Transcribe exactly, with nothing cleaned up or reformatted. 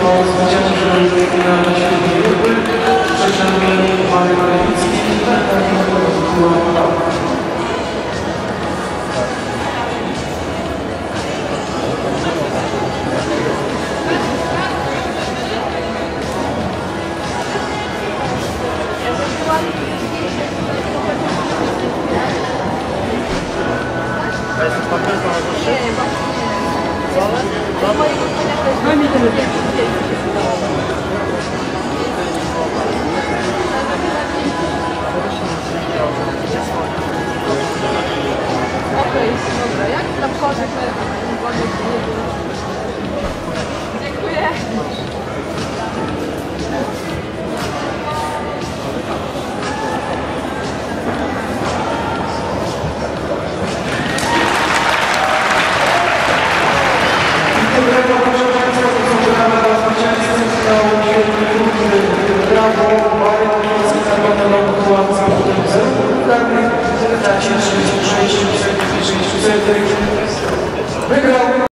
o zwyciężeniu na świetnej grupy, przeciągnięcie Marek Lewicki, tak jak była. Dziękuję. Brawo, Marek Lewicki,